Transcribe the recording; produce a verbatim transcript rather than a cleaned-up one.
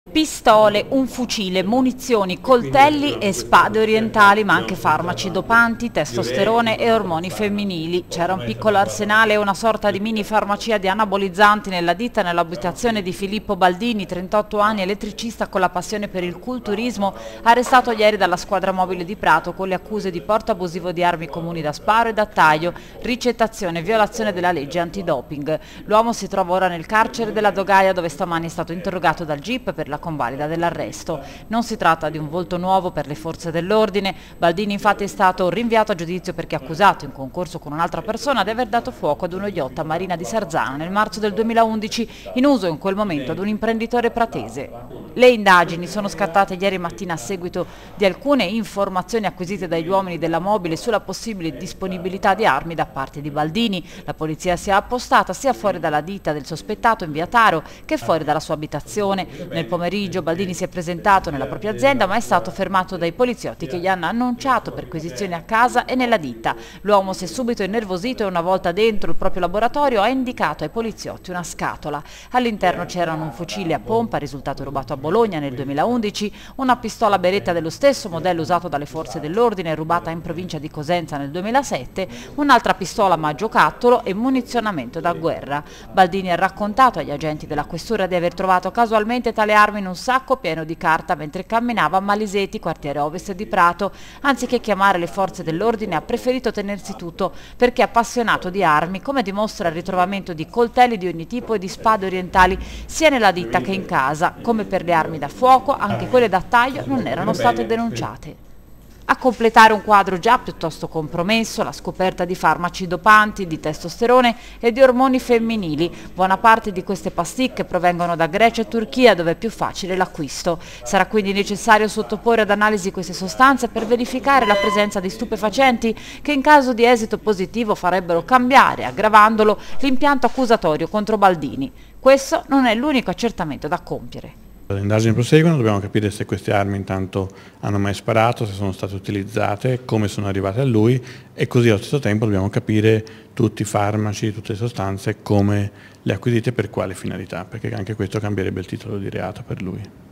Pistole, un fucile, munizioni, coltelli e spade orientali, ma anche farmaci dopanti, testosterone e ormoni femminili. C'era un piccolo arsenale e una sorta di mini farmacia di anabolizzanti nella ditta nell'abitazione di Filippo Baldini, trentotto anni, elettricista con la passione per il culturismo, arrestato ieri dalla squadra mobile di Prato con le accuse di porto abusivo di armi comuni da sparo e da taglio, ricettazione e violazione della legge antidoping. L'uomo si trova ora nel carcere della Dogaia, dove stamani è stato interrogato dal G I P per la convalida dell'arresto. Non si tratta di un volto nuovo per le forze dell'ordine. Baldini infatti è stato rinviato a giudizio perché accusato in concorso con un'altra persona di aver dato fuoco ad uno yacht a Marina di Sarzana nel marzo del duemilaundici, in uso in quel momento ad un imprenditore pratese. Le indagini sono scattate ieri mattina a seguito di alcune informazioni acquisite dagli uomini della mobile sulla possibile disponibilità di armi da parte di Baldini. La polizia si è appostata sia fuori dalla ditta del sospettato in via Taro che fuori dalla sua abitazione. Nel pomeriggio Baldini si è presentato nella propria azienda, ma è stato fermato dai poliziotti che gli hanno annunciato perquisizioni a casa e nella ditta. L'uomo si è subito innervosito e una volta dentro il proprio laboratorio ha indicato ai poliziotti una scatola. All'interno c'erano un fucile a pompa risultato rubato a Bologna nel duemilaundici, una pistola beretta dello stesso modello usato dalle forze dell'ordine rubata in provincia di Cosenza nel duemilasette, un'altra pistola ma giocattolo e munizionamento da guerra. Baldini ha raccontato agli agenti della questura di aver trovato casualmente tale arma in un sacco pieno di carta mentre camminava a Maliseti, quartiere ovest di Prato. Anziché chiamare le forze dell'ordine ha preferito tenersi tutto perché è appassionato di armi, come dimostra il ritrovamento di coltelli di ogni tipo e di spade orientali sia nella ditta che in casa. Come per le armi da fuoco, anche quelle da taglio non erano state denunciate. A completare un quadro già piuttosto compromesso, la scoperta di farmaci dopanti, di testosterone e di ormoni femminili. Buona parte di queste pasticche provengono da Grecia e Turchia, dove è più facile l'acquisto. Sarà quindi necessario sottoporre ad analisi queste sostanze per verificare la presenza di stupefacenti che in caso di esito positivo farebbero cambiare, aggravandolo, l'impianto accusatorio contro Baldini. Questo non è l'unico accertamento da compiere. Le indagini proseguono, dobbiamo capire se queste armi intanto hanno mai sparato, se sono state utilizzate, come sono arrivate a lui e così allo stesso tempo dobbiamo capire tutti i farmaci, tutte le sostanze, come le acquisite e per quale finalità, perché anche questo cambierebbe il titolo di reato per lui.